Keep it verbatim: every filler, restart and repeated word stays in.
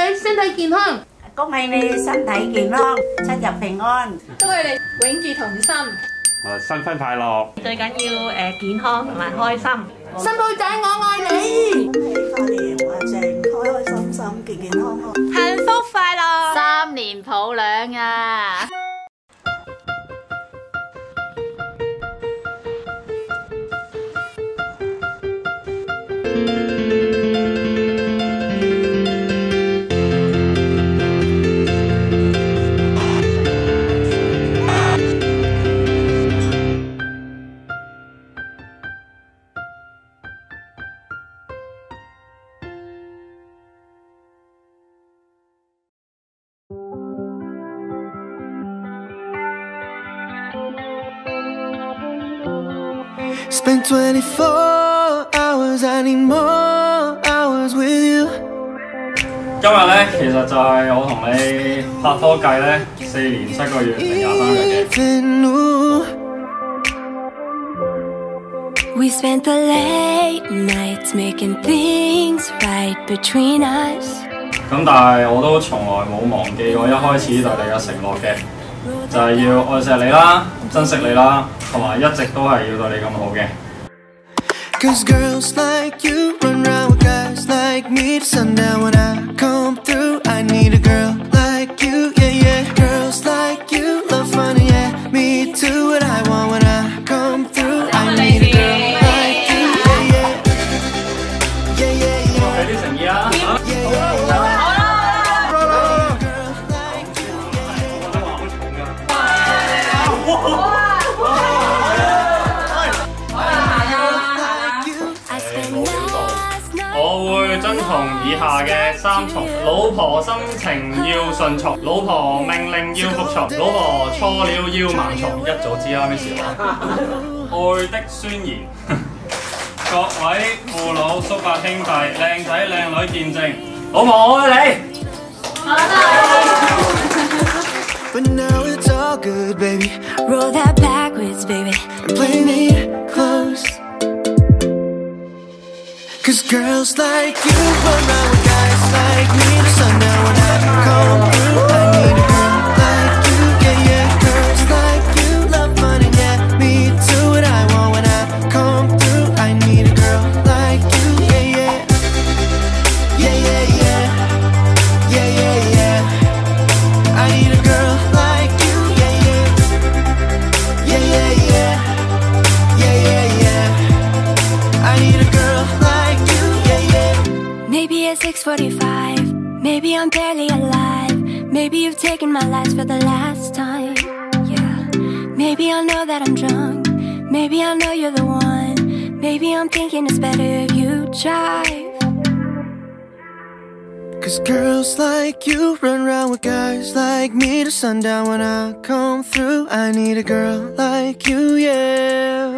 你身體健康， 恭喜你身體健康，出入平安， 祝佢哋永結同心。 誒，新婚快樂！ 最緊要誒健康同埋開心。 新抱仔我愛你， 恭喜發年華盛，開開心心，健健康康， 幸福快樂， 三年抱兩啊！ Spent twenty-four hours, I need more hours with you。 今日咧，其實就係我同你拍拖計咧，四年七個月零廿三日嘅。 We spent the late nights making things right between us。 咁但係我都從來冇忘記過一開始對你嘅承諾嘅，就係要愛錫你啦，珍惜你啦，同埋一直都係要對你咁好嘅。 Cause girls like you run around with guys like me to sundown. When I come through, I need a girl like you, yeah, yeah. Girls like you love fun, yeah. Me too, what I want when I come through. I need a girl like you, yeah, yeah. Yeah, yeah, yeah. 俾啲誠意啊！ Yeah, yeah, yeah. 我會遵從以下嘅三從：老婆心情要順從，老婆命令要服從，老婆錯了要盲從。一早知啦，咩事話？愛的宣言。各位父老、叔伯、兄弟、靚仔靚女見證，老婆愛你。 But now it's all good, baby. Roll that backwards, baby. And play me close. Cause girls like you run around with guys like me to sundown. When I come through, I need a girl like you, yeah, yeah. Girls like you love fun and yeah, me too, what I want when I come through. I need a girl like you, yeah, yeah. Yeah, yeah, yeah. Yeah, yeah, yeah. I need a girl like you, yeah, yeah. Yeah, yeah, yeah. Yeah, yeah, yeah. I need a girl like you, yeah, yeah. Maybe at six forty-five, maybe I'm barely alive. Maybe you've taken my last for the last time, yeah. Maybe I know that I'm drunk, maybe I know you're the one. Maybe I'm thinking it's better if you drive. Cause girls like you run around with guys like me to sundown. When I come through, I need a girl like you, yeah.